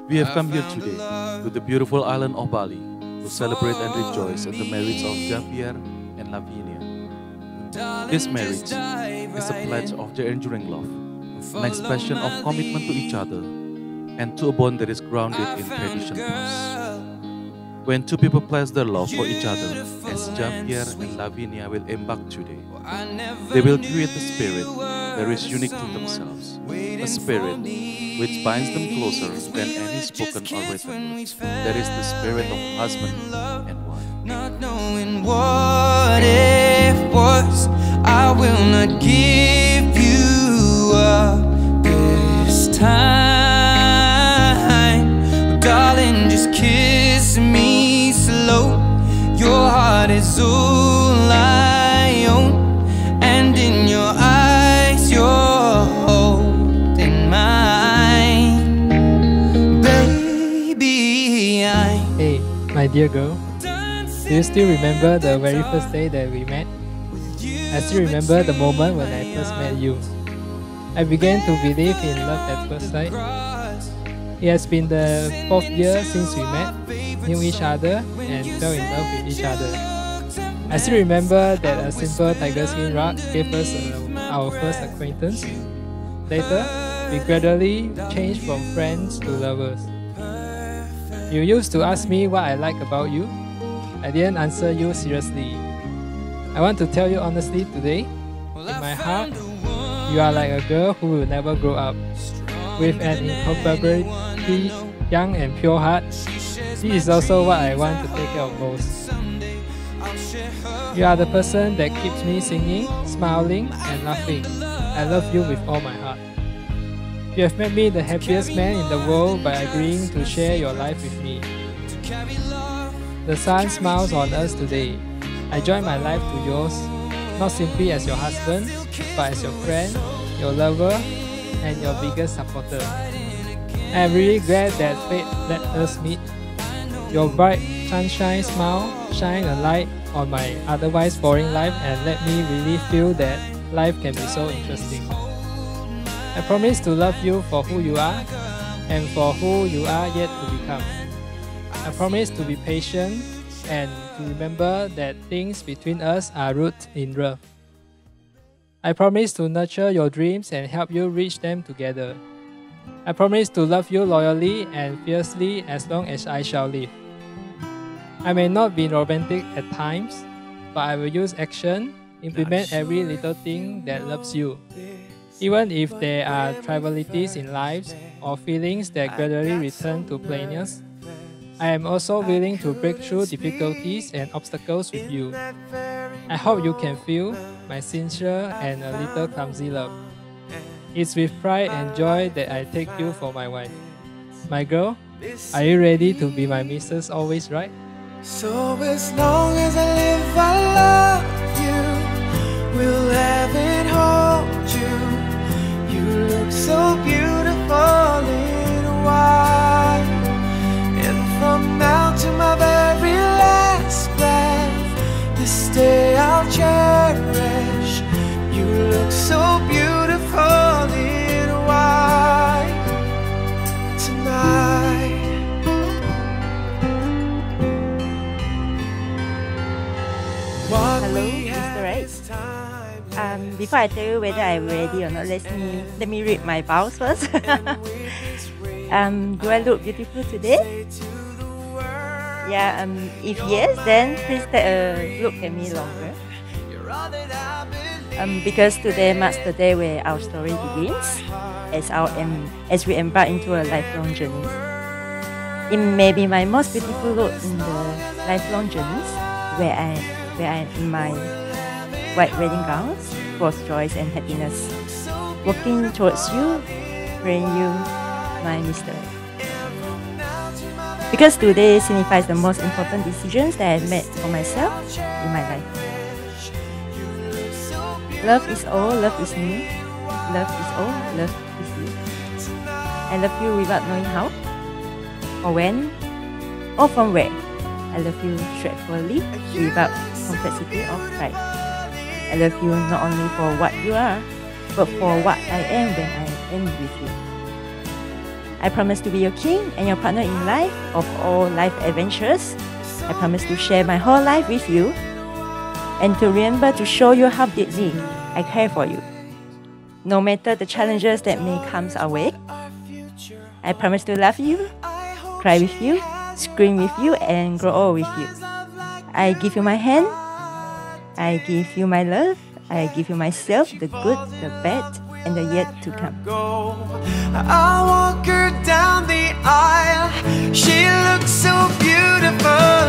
We have come here today to the beautiful island of Bali to celebrate and rejoice at the marriage of Javier and Lavinia. This marriage is a pledge of their enduring love, an expression of commitment to each other, and to a bond that is grounded in tradition plus. When two people pledge their love for each other, as Javier and Lavinia will embark today, they will create a spirit that is unique to themselves, a spirit which binds them closer than any spoken or written words. That is the spirit of husband and wife. Not knowing what it was, I will not give you up this time. Darling, just kiss me slow. Your heart is all I own, and in your eyes you're holding mine. Baby, Hey, my dear girl, do you still remember the very first day that we met? I still remember the moment when I first met you. I began to believe in love at first sight. It has been the 4th year since we met, knew each other, and fell in love with each other. I still remember that a simple tiger skin rug gave us our first acquaintance. Later, we gradually changed from friends to lovers. You used to ask me what I like about you. I didn't answer you seriously. I want to tell you honestly today, in my heart, you are like a girl who will never grow up. With an incomparably young and pure heart, this is also what I want to take care of most. You are the person that keeps me singing, smiling, and laughing. I love you with all my heart. You have made me the happiest man in the world by agreeing to share your life with me. The sun smiles on us today. I join my life to yours, not simply as your husband, but as your friend, your lover, and your biggest supporter. I am really glad that fate let us meet. Your bright sunshine smile shine a light on my otherwise boring life and let me really feel that life can be so interesting. I promise to love you for who you are and for who you are yet to become. I promise to be patient and to remember that things between us are rooted in love. I promise to nurture your dreams and help you reach them together. I promise to love you loyally and fiercely as long as I shall live. I may not be romantic at times, but I will use action, implement every little thing that loves you. Even if there are trivialities in lives or feelings that gradually return to plainness, I am also willing to break through difficulties and obstacles with you. I hope you can feel my sincere and a little clumsy love. It's with pride and joy that I take you for my wife. My girl, are you ready to be my missus always, right? so as long as I live, I love you. Will have and hold you. You look so beautiful in white. And from now to my very last breath, this day I'll cherish. You look so beautiful in white tonight. Hello, Mr. Right. Before I tell you whether I'm ready or not, let me read my vows first. Do I look beautiful today? Yeah. If yes, then please take a look at me longer. Because today marks the day where our story begins, as we embark into a lifelong journey. It may be my most beautiful look in the lifelong journeys, where I am in my white wedding gowns, full of joys and happiness, walking towards you, praying you, my Mr. Because today signifies the most important decisions that I've made for myself in my life. Love is all, love is me. Love is all, love is you. I love you without knowing how, or when, or from where. I love you straightforwardly, without complexity or pride. I love you not only for what you are, but for what I am when I am with you. I promise to be your king and your partner in life of all life adventures. I promise to share my whole life with you and to remember to show you how deeply I care for you. No matter the challenges that may come our way, I promise to love you, cry with you, scream with you, and grow old with you. I give you my hand, I give you my love, I give you myself, the good, the bad, and the yet to come. I'll walk her down the aisle. She looks so beautiful.